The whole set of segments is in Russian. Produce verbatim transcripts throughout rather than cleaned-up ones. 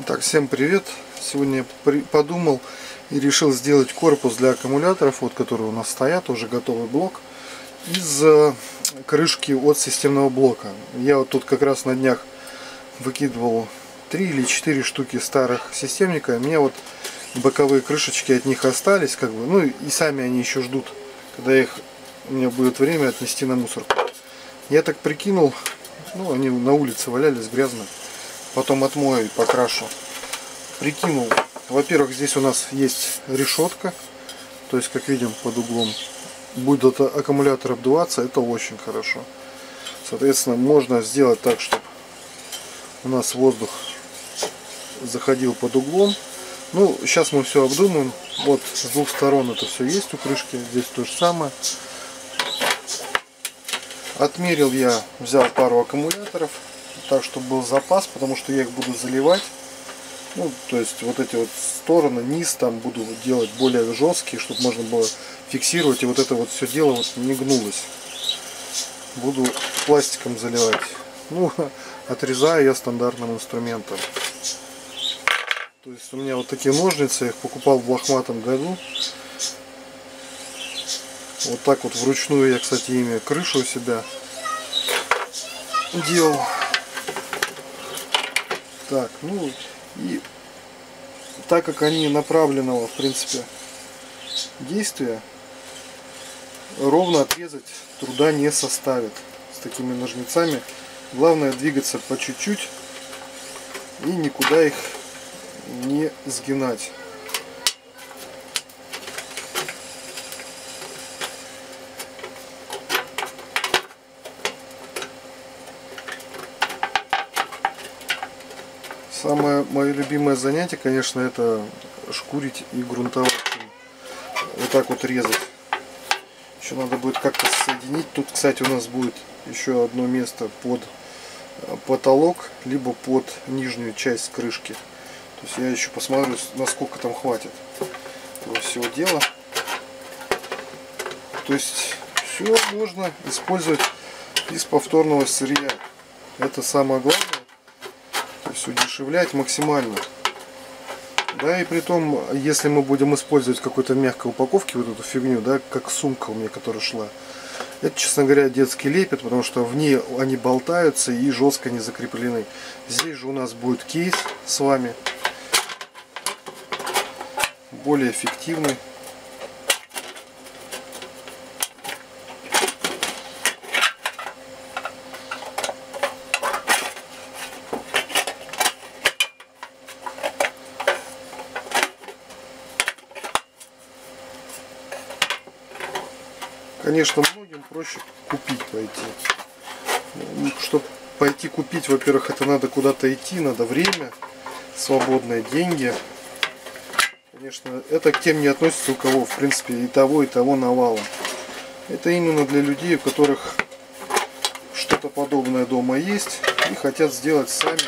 Так, всем привет! Сегодня я при подумал и решил сделать корпус для аккумуляторов, вот, которые у нас стоят, уже готовый блок, из э, крышки от системного блока. Я вот тут как раз на днях выкидывал три или четыре штуки старых системника. У меня вот боковые крышечки от них остались, как бы, ну и сами они еще ждут, когда их у меня будет время отнести на мусорку. Я так прикинул, ну они на улице валялись грязно. Потом отмою и покрашу. Прикинул. Во-первых, здесь у нас есть решетка. То есть, как видим, под углом будет аккумулятор обдуваться. Это очень хорошо. Соответственно, можно сделать так, чтобы у нас воздух заходил под углом. Ну, сейчас мы все обдумаем. Вот с двух сторон это все есть у крышки. Здесь то же самое. Отмерил я, взял пару аккумуляторов. Так, чтобы был запас, потому что я их буду заливать. Ну, то есть вот эти вот стороны, низ там буду делать более жесткие, чтобы можно было фиксировать, и вот это вот все дело вот не гнулось. Буду пластиком заливать. Ну, отрезаю я стандартным инструментом. То есть у меня вот такие ножницы, я их покупал в лохматом году. Вот так вот вручную я, кстати, ими крышу у себя делал. Так, ну и так как они направленного, в принципе, действия, ровно отрезать труда не составит с такими ножницами. Главное двигаться по чуть-чуть и никуда их не сгинать. Самое мое любимое занятие, конечно, это шкурить и грунтовать. Вот так вот резать. Еще надо будет как-то соединить. Тут, кстати, у нас будет еще одно место под потолок, либо под нижнюю часть крышки. То есть я еще посмотрю, насколько там хватит этого всего дела. То есть все можно использовать из повторного сырья. Это самое главное. То есть удешевлять максимально. Да, и при том, если мы будем использовать какой-то мягкой упаковки, вот эту фигню, да, как сумка у меня, которая шла, это, честно говоря, детский лепет, потому что в ней они болтаются и жестко не закреплены. Здесь же у нас будет кейс с вами, более эффективный. Конечно, многим проще купить пойти. Чтобы пойти купить, во-первых, это надо куда-то идти, надо время, свободные деньги. Конечно, это к тем не относится, у кого, в принципе, и того, и того навалом. Это именно для людей, у которых что-то подобное дома есть и хотят сделать сами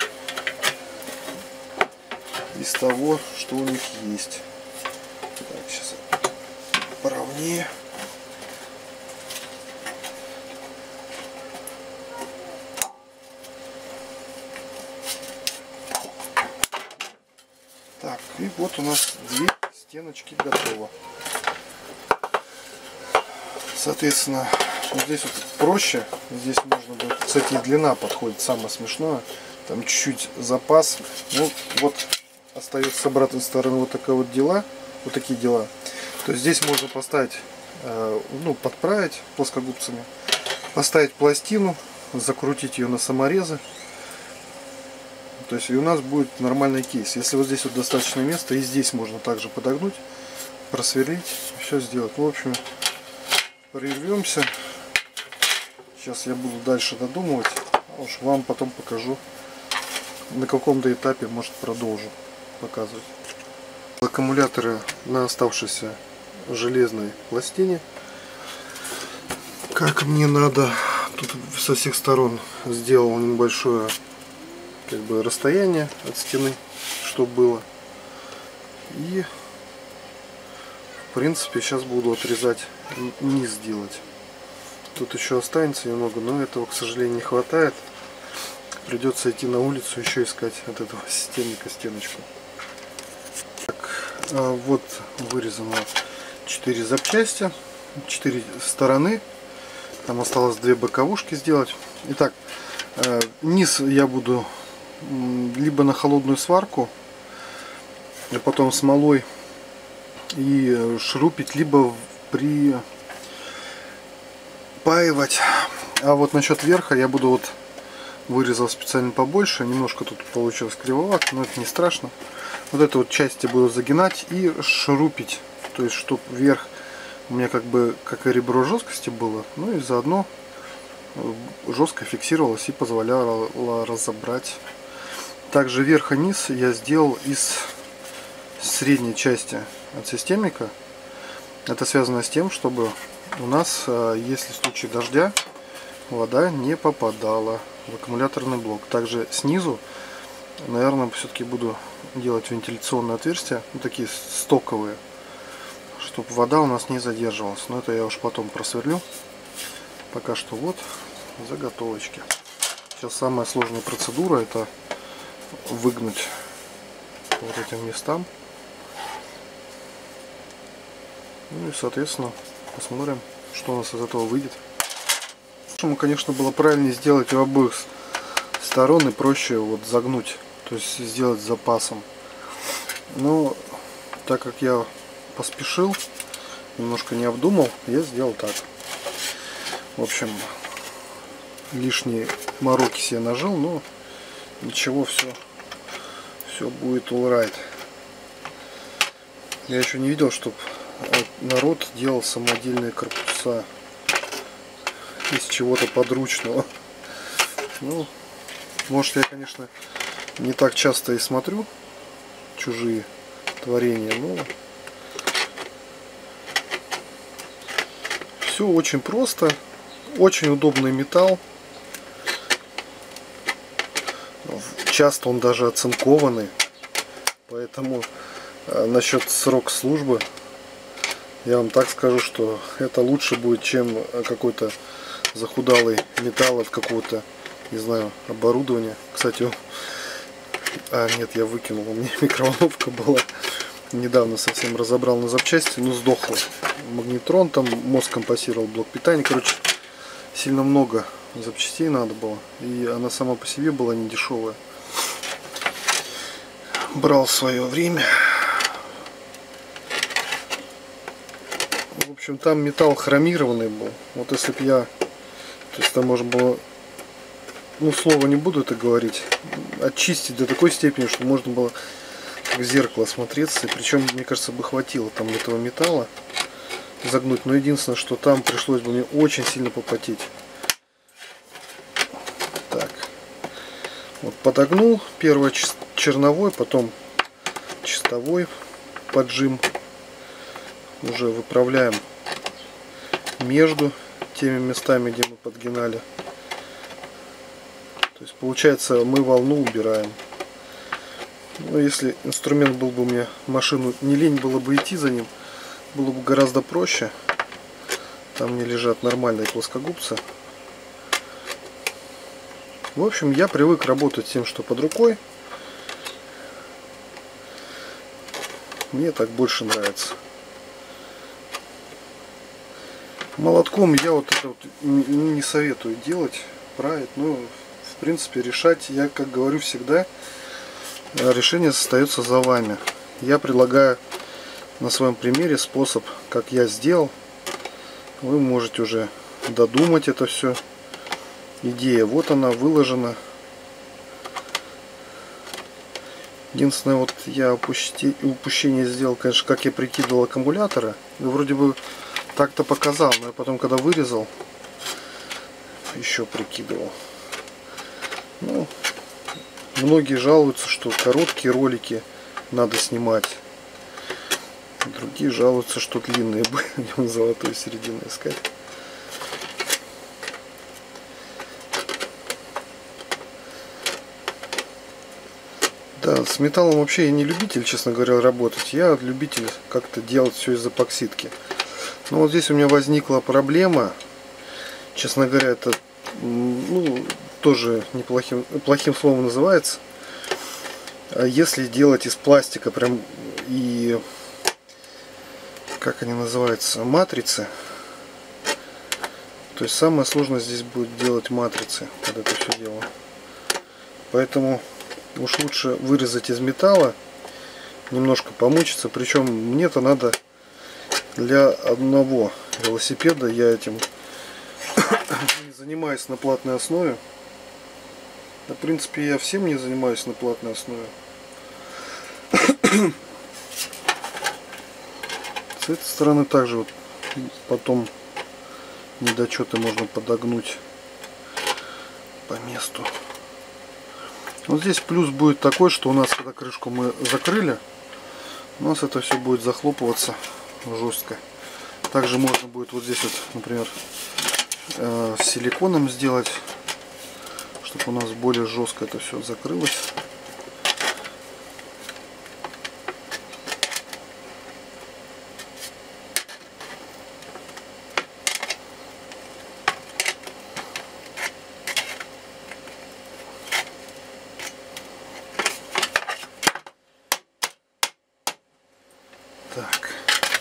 из того, что у них есть. Так, сейчас поровнее. Так, и вот у нас две стеночки готово. Соответственно, вот здесь вот проще. Здесь можно будет, кстати, и длина подходит, самое смешное. Там чуть-чуть запас. Ну, вот остается с обратной стороны вот такая вот дела, вот такие дела. То есть здесь можно поставить, ну, подправить плоскогубцами, поставить пластину, закрутить ее на саморезы. То есть и у нас будет нормальный кейс. Если вот здесь вот достаточно места, и здесь можно также подогнуть, просверлить, все сделать. В общем, прервемся. Сейчас я буду дальше додумывать, а уж вам потом покажу, на каком-то этапе, может, продолжу показывать. Аккумуляторы на оставшейся железной пластине. Как мне надо, тут со всех сторон сделал небольшое, как бы, расстояние от стены, чтобы было. И в принципе сейчас буду отрезать низ делать. Тут еще останется немного, но этого, к сожалению, не хватает. придется идти на улицу еще искать от этого системника стеночку. Так, вот вырезано четыре запчасти, четыре стороны. Там осталось две боковушки сделать. Итак, низ я буду либо на холодную сварку, а потом смолой и шурупить, либо припаивать. А вот насчет верха я буду вот вырезал специально побольше. Немножко тут получилось кривовато, но это не страшно. Вот эту вот часть я буду загинать и шурупить. То есть, чтобы верх у меня как бы как и ребро жесткости было, ну и заодно жестко фиксировалось и позволяло разобрать. Также верх и низ я сделал из средней части от системника. Это связано с тем, чтобы у нас, если в случае дождя, вода не попадала в аккумуляторный блок. Также снизу, наверное, все-таки буду делать вентиляционные отверстия, ну, такие стоковые, чтобы вода у нас не задерживалась. Но это я уж потом просверлю. Пока что вот заготовочки. Сейчас самая сложная процедура — это выгнуть вот этим местам. Ну и соответственно посмотрим, что у нас из этого выйдет. Конечно, было правильнее сделать у обоих сторон и проще вот загнуть, то есть сделать с запасом. Но так как я поспешил, немножко не обдумал, я сделал так. В общем, лишние мороки себе нажил, но ничего, все, все будет all right. Я еще не видел, чтобы народ делал самодельные корпуса из чего-то подручного. Ну, может, я, конечно, не так часто и смотрю чужие творения, но все очень просто, очень удобный металл. Часто он даже оцинкованный, поэтому э, насчет срок службы я вам так скажу, что это лучше будет, чем какой-то захудалый металл от какого-то, не знаю, оборудования. Кстати, а нет, я выкинул, у меня микроволновка была, недавно совсем разобрал на запчасти, ну сдохла. Магнетрон, там мозг компассировал, блок питания, короче, сильно много запчастей надо было, и она сама по себе была не дешевая. Брал свое время. В общем, там металл хромированный был. Вот если бы я, то есть там можно было, ну слово не буду это говорить, очистить до такой степени, что можно было в зеркало смотреться. И причем, мне кажется, бы хватило там этого металла загнуть. Но единственное, что там пришлось бы мне очень сильно попотеть. Так. Вот подогнул. Первый черновой, потом чистовой поджим. Уже выправляем между теми местами, где мы подгинали. То есть получается, мы волну убираем. Но если инструмент был бы у меня, машину не лень было бы идти за ним, было бы гораздо проще. Там мне лежат нормальные плоскогубцы. В общем, я привык работать с тем, что под рукой. Мне так больше нравится. Молотком я вот это вот не советую делать, править, но в принципе решать, я как говорю всегда, решение остается за вами. Я предлагаю на своем примере способ, как я сделал. Вы можете уже додумать это все. Идея вот она выложена. Единственное, вот я упущение сделал, конечно, как я прикидывал аккумуляторы. И вроде бы так-то показал, но я потом, когда вырезал, еще прикидывал. Ну, многие жалуются, что короткие ролики надо снимать. Другие жалуются, что длинные будем золотую середину искать. Да, с металлом вообще я не любитель, честно говоря, работать. Я любитель как-то делать все из эпоксидки. Но вот здесь у меня возникла проблема. Честно говоря, это ну, тоже неплохим плохим словом называется. Если делать из пластика прям и как они называются, матрицы, то есть самое сложное здесь будет делать матрицы под это все дело. Поэтому уж лучше вырезать из металла, немножко помучиться. Причем мне-то надо для одного велосипеда, я этим не занимаюсь на платной основе. Да, в принципе, я всем не занимаюсь на платной основе. С этой стороны также вот потом недочеты можно подогнуть по месту. Вот здесь плюс будет такой, что у нас, когда крышку мы закрыли, у нас это все будет захлопываться жестко. Также можно будет вот здесь вот, например, э, с силиконом сделать, чтобы у нас более жестко это все закрылось. Так.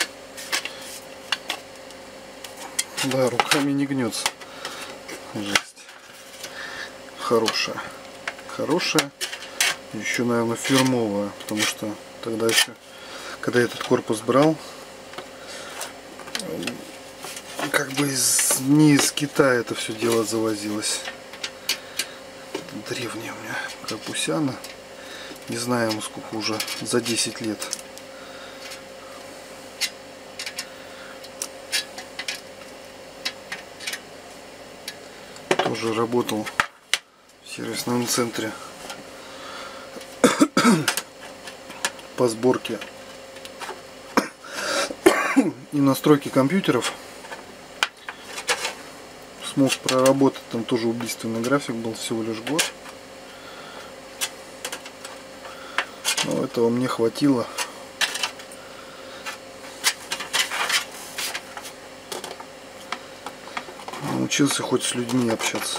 Да, руками не гнется. Жесть. Хорошая. Хорошая. Еще, наверное, фирмовая. Потому что тогда еще, когда я этот корпус брал, как бы из, не из Китая это все дело завозилось. Древняя у меня корпусяна. Не знаю, сколько уже, за десять лет. Тоже работал в сервисном центре по сборке и настройке компьютеров. Смог проработать, там тоже убийственный график был, всего лишь год. Но этого мне хватило. Научился хоть с людьми общаться.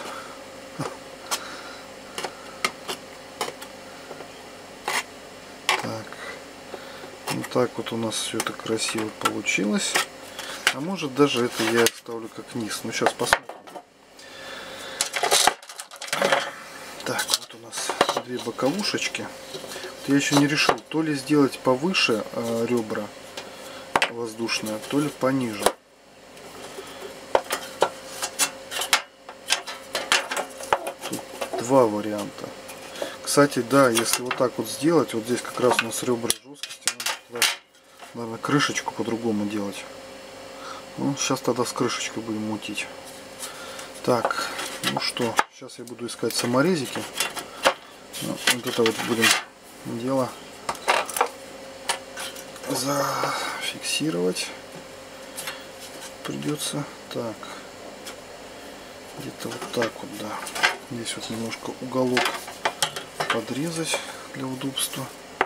Так. Вот так вот у нас все это красиво получилось. А может даже это я оставлю как низ. Ну сейчас посмотрим. Так, вот у нас две боковушечки. Я еще не решил, то ли сделать повыше э, ребра воздушные, то ли пониже. Два варианта. Кстати, да, если вот так вот сделать, вот здесь как раз у нас ребра жесткости, надо, наверное, крышечку по-другому делать. Ну, сейчас тогда с крышечкой будем мутить. Так, ну что, сейчас я буду искать саморезики. Ну, вот это вот будем дело зафиксировать. Придется так. Где-то вот так вот, да. Здесь вот немножко уголок подрезать для удобства.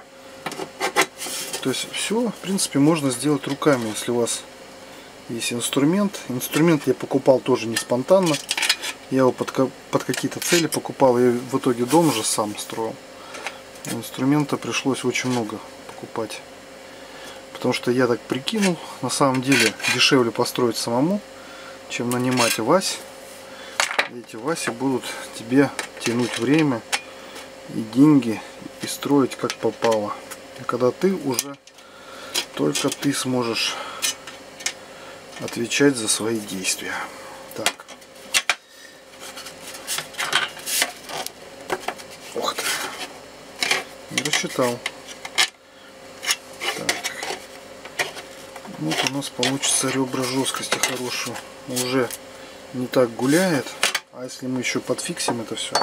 То есть все, в принципе, можно сделать руками, если у вас есть инструмент. Инструмент я покупал тоже не спонтанно. Я его под, под какие-то цели покупал. Я в итоге дом уже сам строил. Инструмента пришлось очень много покупать. Потому что я так прикинул, на самом деле дешевле построить самому, чем нанимать Вась. Эти Васи будут тебе тянуть время и деньги и строить как попало. И когда ты уже, только ты сможешь отвечать за свои действия. Так. Ух ты. Не рассчитал. Так. Вот у нас получится ребра жесткости хорошую. Уже не так гуляет. А если мы еще подфиксим это все,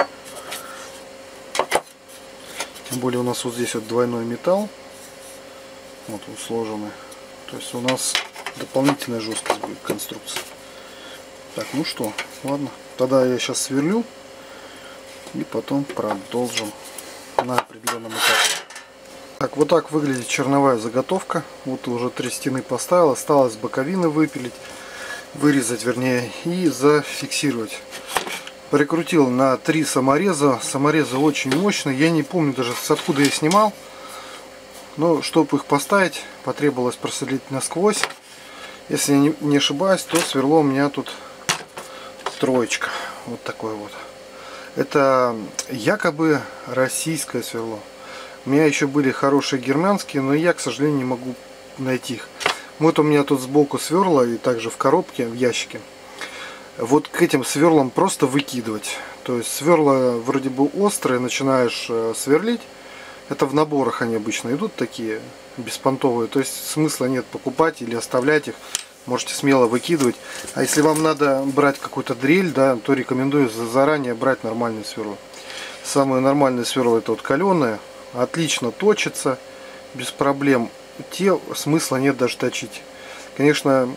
тем более у нас вот здесь вот двойной металл, вот он сложенный, то есть у нас дополнительная жесткость будет конструкции. Так, ну что, ладно, тогда я сейчас сверлю и потом продолжим на определенном этапе. Так, вот так выглядит черновая заготовка. Вот уже три стены поставил, осталось боковины выпилить, вырезать вернее и зафиксировать. Прикрутил на три самореза. Саморезы очень мощные. Я не помню даже, с откуда я снимал. Но чтобы их поставить, потребовалось просверлить насквозь. Если я не ошибаюсь, то сверло у меня тут троечка. Вот такое вот. Это якобы российское сверло. У меня еще были хорошие германские, но я, к сожалению, не могу найти их. Вот у меня тут сбоку сверла и также в коробке, в ящике. Вот к этим сверлам просто выкидывать. То есть сверла вроде бы острые, начинаешь сверлить. Это в наборах они обычно идут такие, беспонтовые. То есть смысла нет покупать или оставлять их. Можете смело выкидывать. А если вам надо брать какую-то дрель, да, то рекомендую заранее брать нормальные сверла. Самые нормальные сверла это вот каленые. Отлично точится, без проблем. Те смысла нет даже точить. Конечно,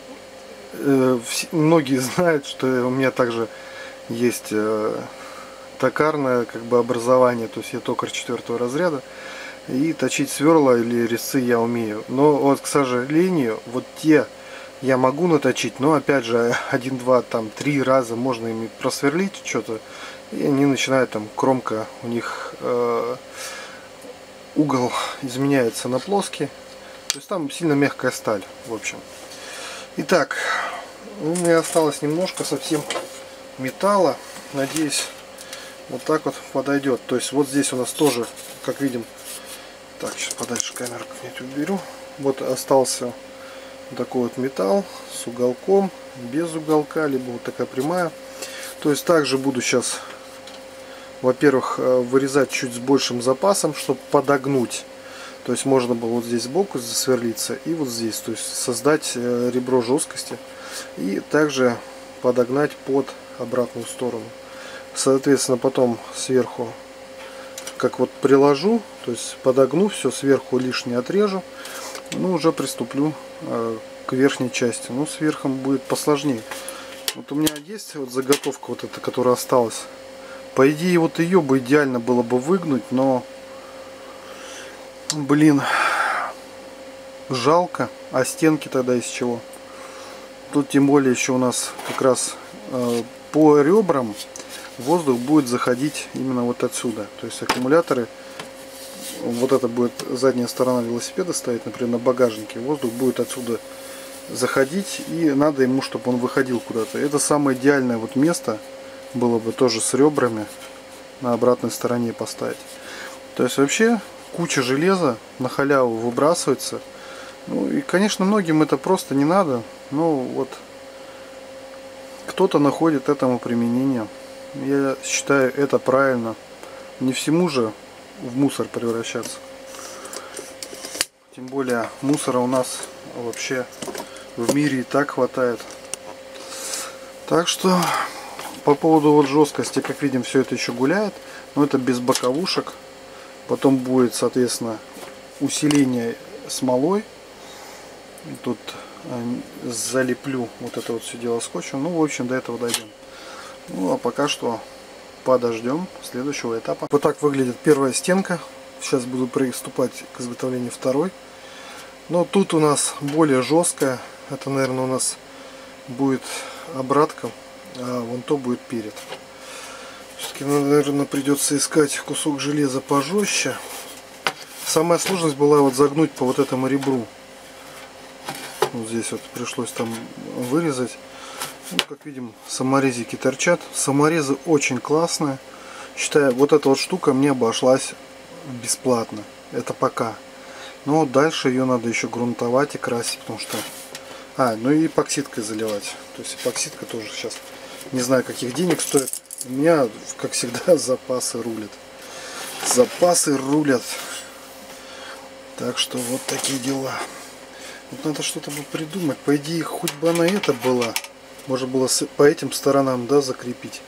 многие знают, что у меня также есть токарное как бы образование, то есть я токарь четвертого разряда, и точить сверла или резцы я умею. Но вот, к сожалению, вот те я могу наточить, но опять же один, два, там три раза можно ими просверлить что-то, и они начинают там кромка у них э, угол изменяется на плоский, то есть там сильно мягкая сталь, в общем. Итак, у меня осталось немножко совсем металла. Надеюсь, вот так вот подойдет. То есть вот здесь у нас тоже, как видим, так, сейчас подальше камеру как-нибудь уберу. Вот остался такой вот металл с уголком, без уголка, либо вот такая прямая. То есть также буду сейчас, во-первых, вырезать чуть с большим запасом, чтобы подогнуть. То есть можно было вот здесь сбоку засверлиться и вот здесь, то есть создать ребро жесткости и также подогнать под обратную сторону. Соответственно, потом сверху, как вот приложу, то есть подогну все, сверху лишнее отрежу, ну уже приступлю к верхней части. Ну, сверху будет посложнее. Вот у меня есть вот заготовка вот эта, которая осталась. По идее, вот ее бы идеально было бы выгнуть, но блин, жалко. А стенки тогда из чего? Тут тем более еще у нас как раз э, по ребрам воздух будет заходить именно вот отсюда. То есть аккумуляторы, вот это будет задняя сторона велосипеда стоит, например, на багажнике. Воздух будет отсюда заходить, и надо ему, чтобы он выходил куда-то. Это самое идеальное вот место было бы тоже с ребрами на обратной стороне поставить. То есть вообще куча железа на халяву выбрасывается. Ну и, конечно, многим это просто не надо. Но вот кто-то находит этому применение. Я считаю, это правильно. Не всему же в мусор превращаться. Тем более мусора у нас вообще в мире и так хватает. Так что по поводу вот жесткости, как видим, все это еще гуляет. Но это без боковушек. Потом будет, соответственно, усиление смолой. Тут залеплю вот это вот все дело скотчем. Ну, в общем, до этого дойдем. Ну, а пока что подождем следующего этапа. Вот так выглядит первая стенка. Сейчас буду приступать к изготовлению второй. Но тут у нас более жесткая. Это, наверное, у нас будет обратка, а вон то будет перед. Все-таки, наверное, придется искать кусок железа пожестче. Самая сложность была вот загнуть по вот этому ребру. Вот здесь вот пришлось там вырезать. Ну, как видим, саморезики торчат. Саморезы очень классные. Считаю, вот эта вот штука мне обошлась бесплатно. Это пока. Но дальше ее надо еще грунтовать и красить, потому что... А, ну и эпоксидкой заливать. То есть эпоксидка тоже сейчас не знаю, каких денег стоит. У меня, как всегда, запасы рулят. Запасы рулят. Так что вот такие дела. Вот надо что-то бы придумать. По идее, хоть бы она это была. Можно было по этим сторонам, да, закрепить.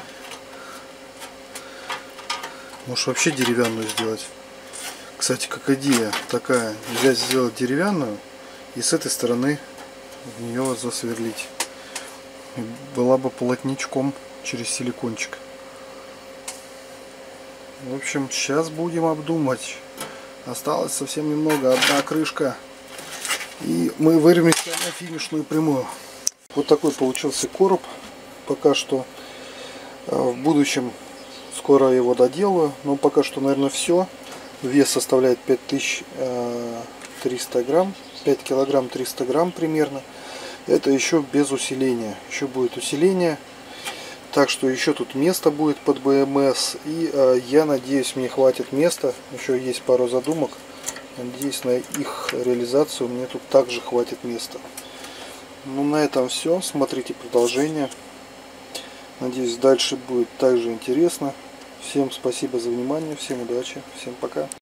Может, вообще деревянную сделать. Кстати, как идея такая. Взять, сделать деревянную и с этой стороны в нее засверлить. И была бы полотничком через силикончик. В общем, сейчас будем обдумать. Осталось совсем немного. Одна крышка. И мы вырвемся на финишную прямую. Вот такой получился короб. Пока что В будущем скоро его доделаю, но пока что, наверное, все. Вес составляет пять тысяч триста грамм, пять килограмм триста грамм примерно. Это еще без усиления, еще будет усиление. Так что еще тут место будет под бэ эм эс. И э, я надеюсь, мне хватит места. Еще есть пару задумок. Надеюсь, на их реализацию мне тут также хватит места. Ну, на этом все. Смотрите продолжение. Надеюсь, дальше будет также интересно. Всем спасибо за внимание. Всем удачи. Всем пока.